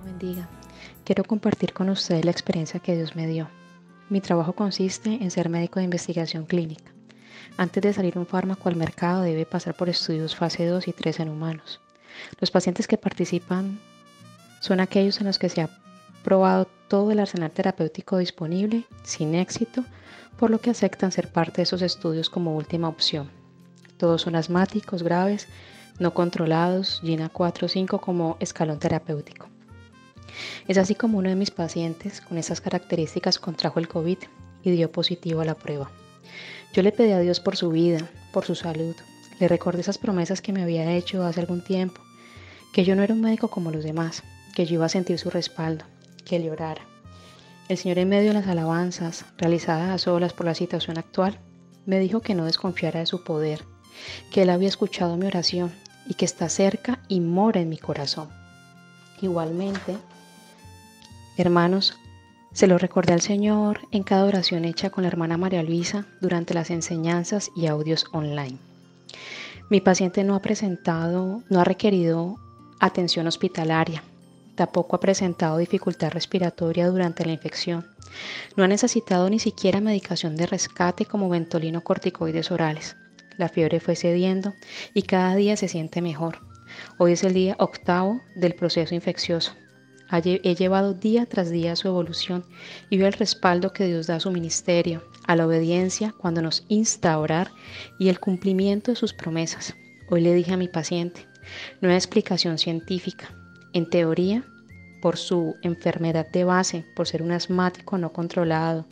Bendiga. Quiero compartir con ustedes la experiencia que Dios me dio. Mi trabajo consiste en ser médico de investigación clínica. Antes de salir un fármaco al mercado debe pasar por estudios fase 2 y 3 en humanos. Los pacientes que participan son aquellos en los que se ha probado todo el arsenal terapéutico disponible sin éxito, por lo que aceptan ser parte de esos estudios como última opción. Todos son asmáticos graves, no controlados, GINA 4 o 5 como escalón terapéutico. Es así como uno de mis pacientes con esas características contrajo el COVID y dio positivo a la prueba. Yo le pedí a Dios por su vida, por su salud. Le recordé esas promesas que me había hecho hace algún tiempo, que yo no era un médico como los demás, que yo iba a sentir su respaldo, que le orara. El Señor, en medio de las alabanzas realizadas a solas por la situación actual, me dijo que no desconfiara de su poder, que Él había escuchado mi oración y que está cerca y mora en mi corazón. Igualmente, hermanos, se lo recordé al Señor en cada oración hecha con la hermana María Luisa durante las enseñanzas y audios online. Mi paciente no ha requerido atención hospitalaria, tampoco ha presentado dificultad respiratoria durante la infección, no ha necesitado ni siquiera medicación de rescate como Ventolin o corticoides orales. La fiebre fue cediendo y cada día se siente mejor. Hoy es el día 8º del proceso infeccioso. He llevado día tras día su evolución y veo el respaldo que Dios da a su ministerio, a la obediencia cuando nos insta a orar y el cumplimiento de sus promesas. Hoy le dije a mi paciente, no hay explicación científica. En teoría, por su enfermedad de base, por ser un asmático no controlado,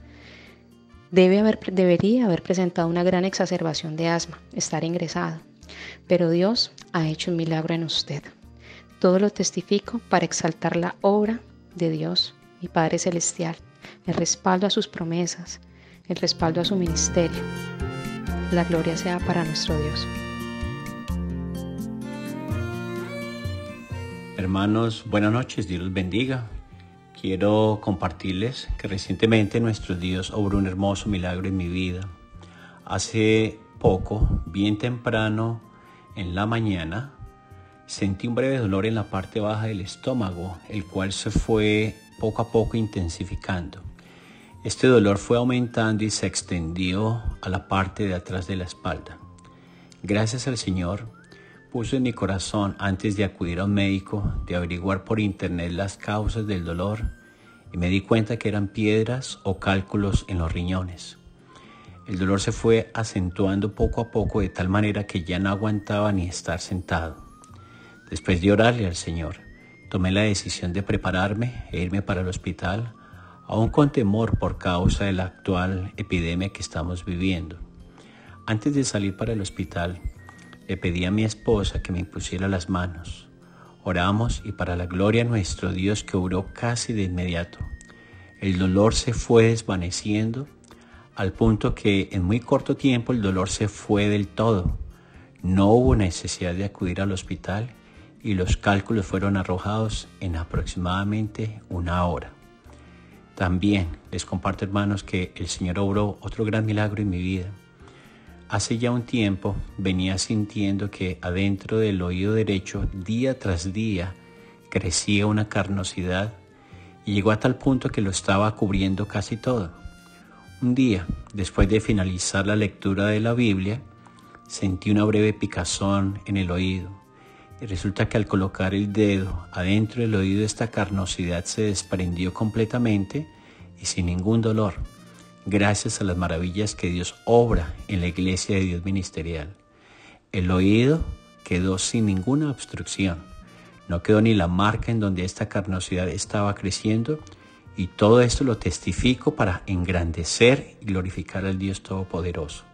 debería haber presentado una gran exacerbación de asma, estar ingresado. Pero Dios ha hecho un milagro en usted. Todo lo testifico para exaltar la obra de Dios, mi Padre Celestial, el respaldo a sus promesas, el respaldo a su ministerio. La gloria sea para nuestro Dios. Hermanos, buenas noches, Dios los bendiga. Quiero compartirles que recientemente nuestro Dios obró un hermoso milagro en mi vida. Hace poco, bien temprano en la mañana, sentí un breve dolor en la parte baja del estómago, el cual se fue poco a poco intensificando. Este dolor fue aumentando y se extendió a la parte de atrás de la espalda. Gracias al Señor, puso en mi corazón, antes de acudir a un médico, de averiguar por internet las causas del dolor, y me di cuenta que eran piedras o cálculos en los riñones. El dolor se fue acentuando poco a poco de tal manera que ya no aguantaba ni estar sentado. Después de orarle al Señor, tomé la decisión de prepararme e irme para el hospital, aún con temor por causa de la actual epidemia que estamos viviendo. Antes de salir para el hospital, le pedí a mi esposa que me impusiera las manos. Oramos y para la gloria de nuestro Dios, que obró casi de inmediato, el dolor se fue desvaneciendo al punto que en muy corto tiempo el dolor se fue del todo. No hubo necesidad de acudir al hospital y los cálculos fueron arrojados en aproximadamente 1 hora. También les comparto, hermanos, que el Señor obró otro gran milagro en mi vida. Hace ya un tiempo venía sintiendo que adentro del oído derecho, día tras día, crecía una carnosidad y llegó a tal punto que lo estaba cubriendo casi todo. Un día, después de finalizar la lectura de la Biblia, sentí una breve picazón en el oído y resulta que al colocar el dedo adentro del oído, esta carnosidad se desprendió completamente y sin ningún dolor. Gracias a las maravillas que Dios obra en la Iglesia de Dios Ministerial. El oído quedó sin ninguna obstrucción. No quedó ni la marca en donde esta carnosidad estaba creciendo, y todo esto lo testifico para engrandecer y glorificar al Dios Todopoderoso.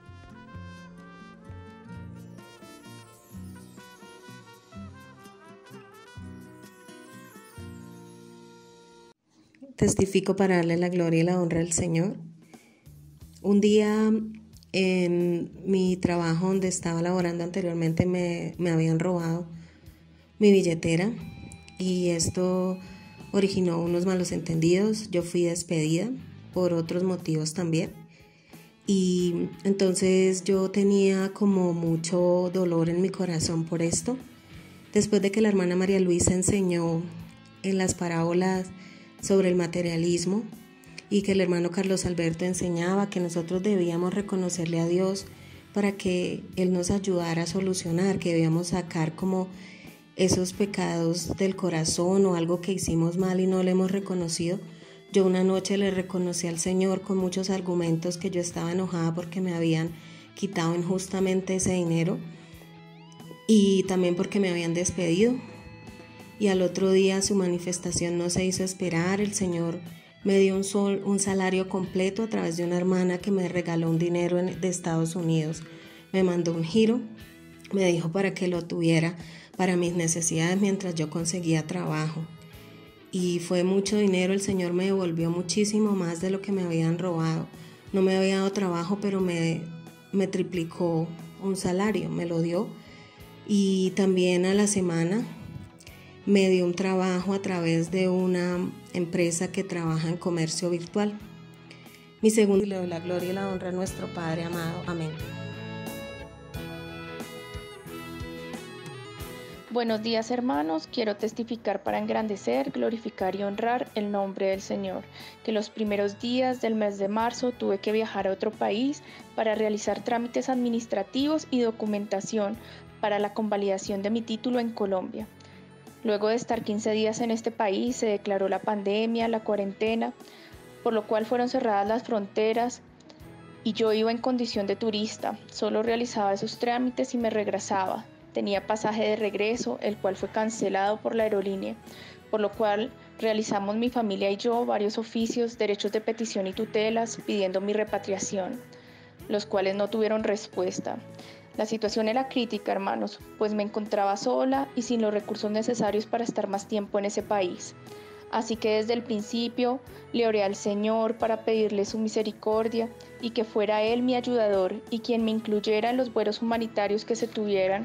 Testifico para darle la gloria y la honra al Señor. Un día en mi trabajo donde estaba laborando anteriormente me habían robado mi billetera y esto originó unos malos entendidos. Yo fui despedida por otros motivos también y entonces yo tenía como mucho dolor en mi corazón por esto. Después de que la hermana María Luisa enseñó en las parábolas sobre el materialismo y que el hermano Carlos Alberto enseñaba que nosotros debíamos reconocerle a Dios para que Él nos ayudara a solucionar, que debíamos sacar como esos pecados del corazón o algo que hicimos mal y no le hemos reconocido. Yo una noche le reconocí al Señor con muchos argumentos que yo estaba enojada porque me habían quitado injustamente ese dinero y también porque me habían despedido. Y al otro día su manifestación no se hizo esperar. El Señor me dio un salario completo a través de una hermana que me regaló un dinero de Estados Unidos. Me mandó un giro, me dijo para que lo tuviera para mis necesidades mientras yo conseguía trabajo. Y fue mucho dinero, el Señor me devolvió muchísimo más de lo que me habían robado. No me había dado trabajo, pero me triplicó un salario, me lo dio. Y también a la semana me dio un trabajo a través de una empresa que trabaja en comercio virtual. Mi segundo, y le doy la gloria y la honra a nuestro Padre amado. Amén. Buenos días, hermanos. Quiero testificar para engrandecer, glorificar y honrar el nombre del Señor, que los primeros días del mes de marzo tuve que viajar a otro país para realizar trámites administrativos y documentación para la convalidación de mi título en Colombia. Luego de estar 15 días en este país, se declaró la pandemia, la cuarentena, por lo cual fueron cerradas las fronteras y yo iba en condición de turista. Solo realizaba esos trámites y me regresaba. Tenía pasaje de regreso, el cual fue cancelado por la aerolínea, por lo cual realizamos mi familia y yo varios oficios, derechos de petición y tutelas, pidiendo mi repatriación, los cuales no tuvieron respuesta. La situación era crítica, hermanos, pues me encontraba sola y sin los recursos necesarios para estar más tiempo en ese país. Así que desde el principio le oré al Señor para pedirle su misericordia y que fuera Él mi ayudador y quien me incluyera en los vuelos humanitarios que se tuvieran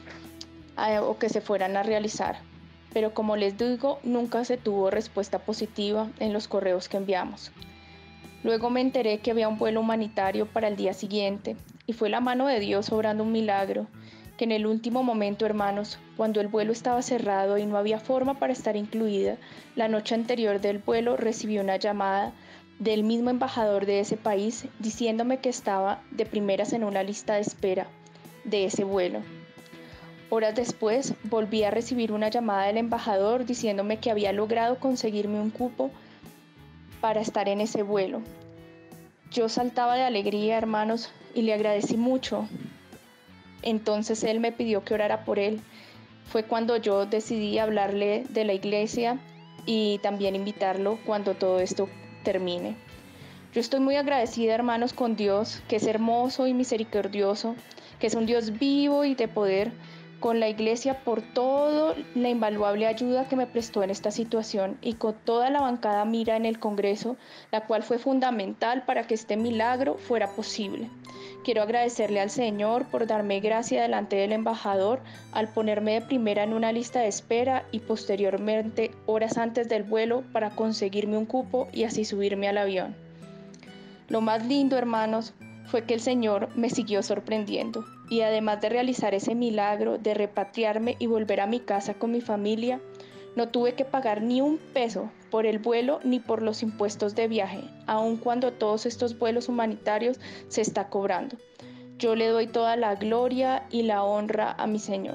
o que se fueran a realizar. Pero como les digo, nunca se tuvo respuesta positiva en los correos que enviamos. Luego me enteré que había un vuelo humanitario para el día siguiente y fue la mano de Dios obrando un milagro, que en el último momento, hermanos, cuando el vuelo estaba cerrado y no había forma para estar incluida, la noche anterior del vuelo recibí una llamada del mismo embajador de ese país diciéndome que estaba de primeras en una lista de espera de ese vuelo. Horas después volví a recibir una llamada del embajador diciéndome que había logrado conseguirme un cupo para estar en ese vuelo. Yo saltaba de alegría, hermanos, y le agradecí mucho. Entonces él me pidió que orara por él. Fue cuando yo decidí hablarle de la iglesia y también invitarlo cuando todo esto termine. Yo estoy muy agradecida, hermanos, con Dios, que es hermoso y misericordioso, que es un Dios vivo y de poder, con la iglesia por toda la invaluable ayuda que me prestó en esta situación y con toda la bancada mira en el Congreso, la cual fue fundamental para que este milagro fuera posible. Quiero agradecerle al Señor por darme gracia delante del embajador al ponerme de primera en una lista de espera y posteriormente horas antes del vuelo para conseguirme un cupo y así subirme al avión. Lo más lindo, hermanos, fue que el Señor me siguió sorprendiendo y además de realizar ese milagro de repatriarme y volver a mi casa con mi familia, no tuve que pagar ni un peso por el vuelo ni por los impuestos de viaje, aun cuando todos estos vuelos humanitarios se está cobrando. Yo le doy toda la gloria y la honra a mi Señor.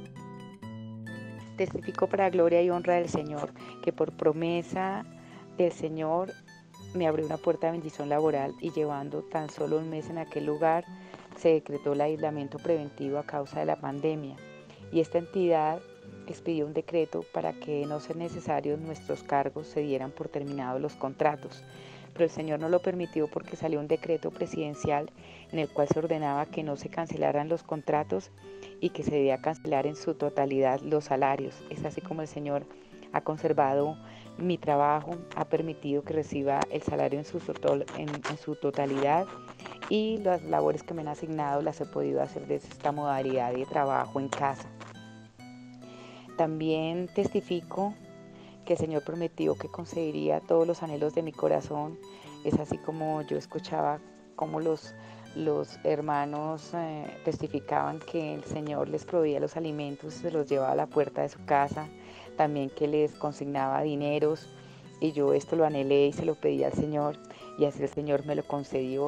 Testifico para gloria y honra del Señor, que por promesa del Señor me abrió una puerta de bendición laboral y llevando tan solo un mes en aquel lugar, se decretó el aislamiento preventivo a causa de la pandemia y esta entidad expidió un decreto para que de no ser necesarios nuestros cargos se dieran por terminados los contratos. Pero el Señor no lo permitió porque salió un decreto presidencial en el cual se ordenaba que no se cancelaran los contratos y que se debía cancelar en su totalidad los salarios. Es así como el Señor ha conservado mi trabajo, ha permitido que reciba el salario en su totalidad y las labores que me han asignado las he podido hacer desde esta modalidad de trabajo en casa. También testifico que el Señor prometió que concedería todos los anhelos de mi corazón. Es así como yo escuchaba cómo los hermanos testificaban que el Señor les proveía los alimentos, se los llevaba a la puerta de su casa, también que les consignaba dineros, y yo esto lo anhelé y se lo pedí al Señor, y así el Señor me lo concedió,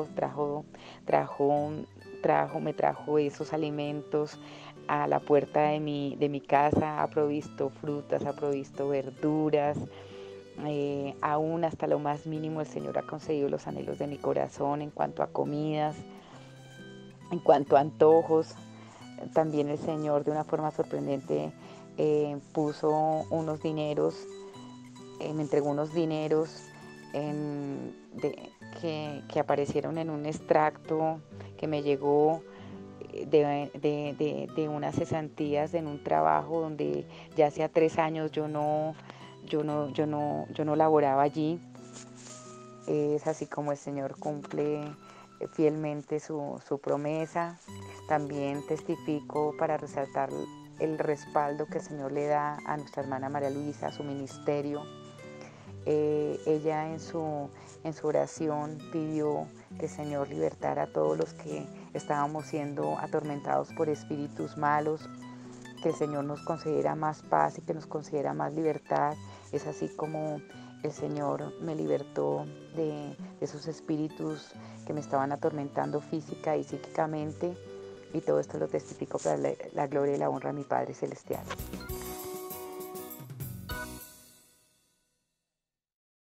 me trajo esos alimentos a la puerta de mi casa, ha provisto frutas, ha provisto verduras, aún hasta lo más mínimo el Señor ha concedido los anhelos de mi corazón en cuanto a comidas, en cuanto a antojos. También el Señor de una forma sorprendente puso unos dineros, me entregó unos dineros que aparecieron en un extracto que me llegó de unas cesantías en un trabajo donde ya hacía 3 años yo no laboraba allí. Es así como el Señor cumple fielmente su promesa. También testifico para resaltar el respaldo que el Señor le da a nuestra hermana María Luisa, a su ministerio. Ella en su oración pidió que el Señor libertara a todos los que estábamos siendo atormentados por espíritus malos, que el Señor nos concediera más paz y que nos concediera más libertad. Es así como el Señor me libertó de esos espíritus que me estaban atormentando física y psíquicamente, y todo esto lo testifico para la gloria y la honra de mi Padre Celestial.